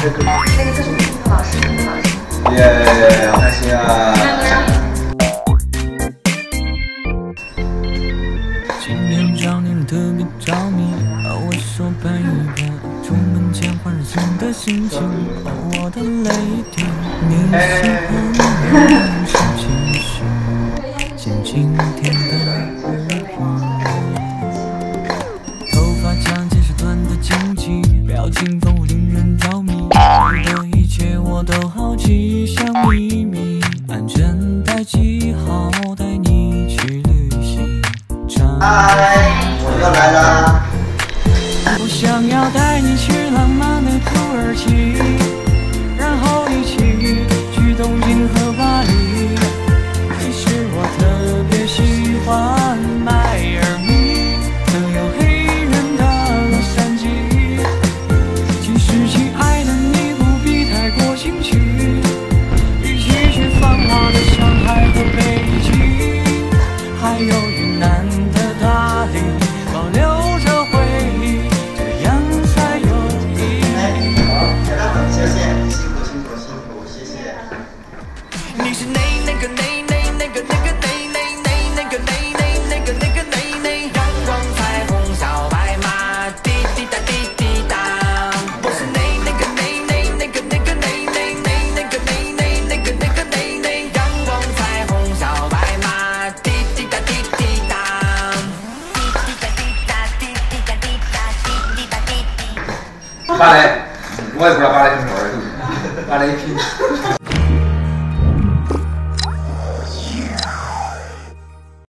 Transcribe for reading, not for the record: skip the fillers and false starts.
那个叫什么老师，英语老师。 耶，好开心啊！ 今天找你特别着迷，我手拍一拍，出门前换上新的心情。我的泪滴，你喜欢我是情绪，像今天的日光。头发长见识短的惊奇，表情丰富令人着迷。你的一切我都好奇，像秘密，安全带系好，带你去旅行。 嗨，我又来啦！ 我想要带你去浪漫的土耳其，然后一起去东京和巴黎。其实我特别喜欢迈阿密，还有黑人的洛杉矶。其实亲爱的你不必太过兴趣，一起去繁华的上海和北京，还有云南的大理，保留着回忆，这样才有意义。 好，谢谢，辛苦辛苦辛苦，谢谢。 你是那个阳光彩虹小白马，滴滴答滴滴答。我是那个阳光彩虹小白马，滴滴答滴滴答。 芭蕾，我也不知道芭蕾什么玩意儿，芭蕾一拼。